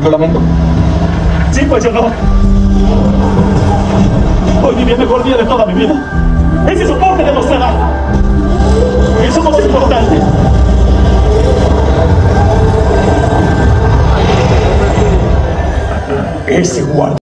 Lo lamento. Sí, pues yo no. Hoy viví el mejor día de toda mi vida. Ese soporte demostrará que somos importantes. Ese guardia